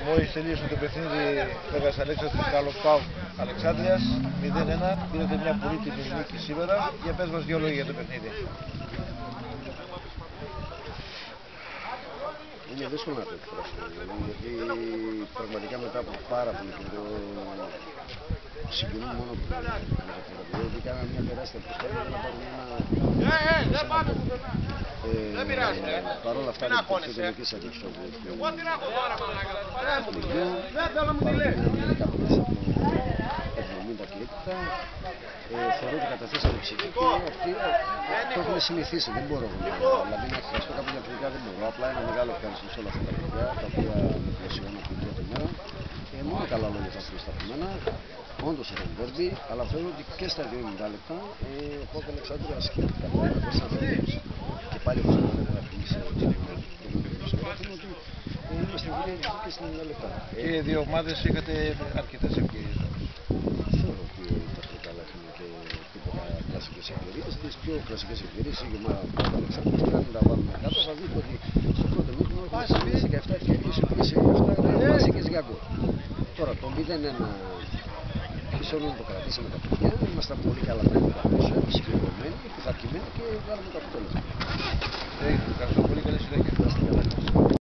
Μόλις τελείωσε το παιχνίδι Μέγας Αλέξανδρος Κάλος ΠΑΟΚ Αλεξάνδρειας 0-1. Πήρατε μια πολύτιμη νίκη σήμερα. Για πες μας δύο λόγια για το παιχνίδι. Είναι δύσκολο να το εκφράσω, γιατί πραγματικά μετά από πάρα πολύ καιρό συγκινούμε μόνο που γιατί κάναμε μια τεράστια προσπάθεια να πάρουμε ένα παρ' όλα αυτά είναι το τελική αντίξω του παιχνιδιού. Μερικά πέρασε από 70 κλίπτα. Θεωρώ ότι καταθέσαμε ψυχή και αυτοί το έχουν συνηθίσει, δεν μπορώ δηλαδή να εκφραστώ κάπου διαφορετικά, δεν μπορώ. Απλά είναι μεγάλο ευχαριστώ σε όλα αυτά τα παιδιά τα οποία με πλαισιώνουν από την πρώτη μέρα. Μόνο καλά λόγια θα στείλω στα πειμένα. Όντως ήταν ντέρμπι, αλλά θεωρώ ότι και στα 90 λεπτά ο ΠΑΟΚ Αλεξάνδρειας κατέβηκε τόσα θέματα και πάλι όπως θα πρέπει να φιλήσει την εκδοχή. Ότι είμαστε γύρω και στα 90 λεπτά. Και οι δύο ομάδες είχατε αρκετές ευκαιρίες. Θεωρώ ότι τα καλά είχαμε και τίποτα κλασικές ευκαιρίες. Τις πιο κλασικές ευκαιρίες η ομάδα του ΠΑΟΚ Αλεξάνδρειας πρέπει να τα βάλουμε κάτω. Θα δείτε ότι στο πρώτο μήνυμα έχουμε 17 ευκαιρίες, οι οποίες είναι 7 κλασικές για γκολ. Τώρα το 0-1 θέλω να το κρατήσουμε τα παιδιά, ήμασταν πολύ καλά πράγματα πίσω, συγκεκριμένοι, πειθαρχημένοι και βγάλαμε το αποτέλεσμα. Ευχαριστώ πολύ, καλή συνέχεια.